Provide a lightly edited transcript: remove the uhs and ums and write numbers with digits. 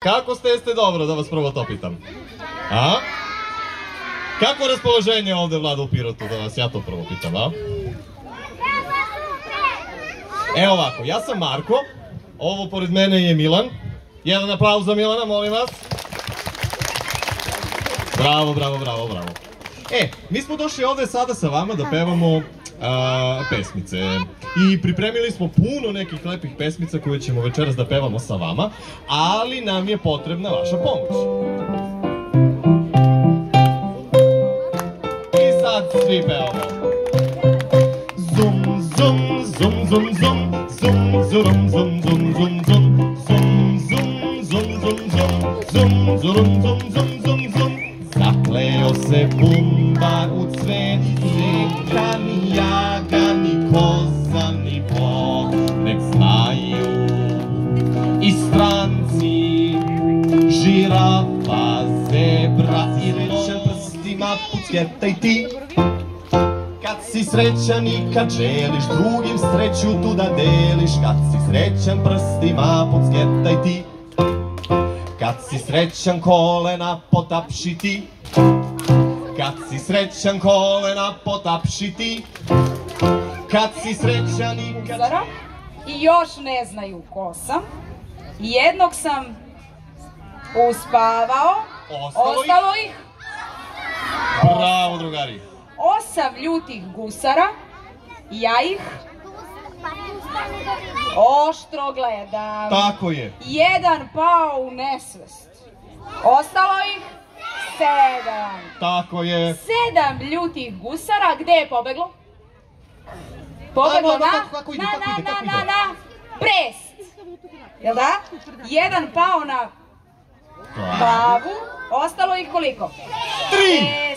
kako ste, jeste dobro, da vas prvo to pitam? A? Kako raspoloženje ovde vlada u Pirotu, da vas ja to prvo pitam, a? Evo ovako, ja sam Marko, ovo pored mene je Milan. Jedan aplauz za Milana, molim vas. Bravo, bravo, bravo, bravo. Mi smo došli ovde sada sa vama da pevamo pesmice. I pripremili smo puno nekih lepih pesmica koje ćemo večeras da pevamo sa vama, ali nam je potrebna vaša pomoć. I sad svi pevamo. Zum, zum, zum, zum, zum, zum, zurum, zum, zum, zum, zum, zum, zum, zum, zum, zum, zum, zurum, zum, zum, zum, zum. Zakleo se bumbar u cvet, neka ni jaga, ni koza, ni bog, nek znaju i stranci, žirafa, zebra i rečan prstima pucketaj ti. Kad si srećan i kad želiš drugim sreću tu da deliš, kad si srećan prstima pucketaj ti. Kad si srećan kolena potapši ti. Kad si srećan kolena potapši ti. Kad si srećan i kad... I još ne znaju ko sam. Jednog sam uspavao. Ostalo ih? Bravo, drugari. 8 ljutih gusara. Ja ih oštro gledam. Tako je. Jedan pao u nesvest. Ostalo ih 7. Tako je. 7 ljutih gusara. Gde je pobeglo? Pobeglo na Brest. Jel da? Jedan pao na glavu. Ostalo ih koliko? 3.